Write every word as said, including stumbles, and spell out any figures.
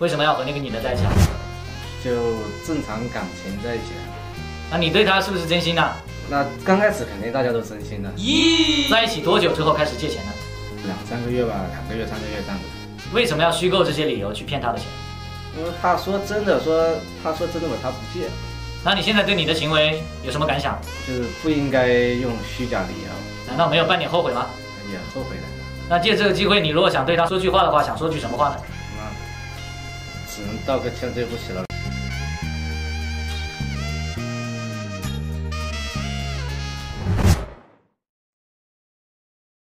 为什么要和那个女的在一起啊？ 就正常感情在一起了。 那你对她是不是真心的？ 那刚开始肯定大家都真心的。 咦，在一起多久之后开始借钱呢？ 两三个月吧，两个月、三个月这样子。 为什么要虚构这些理由去骗她的钱？ 因为他说真的，说他说真的嘛，他不借。 那你现在对你的行为有什么感想？ 就是不应该用虚假理由。 难道没有半点后悔吗？ 也后悔了。 那借这个机会，你如果想对她说句话的话，想说句什么话呢？ 那只能道个歉，对不起了。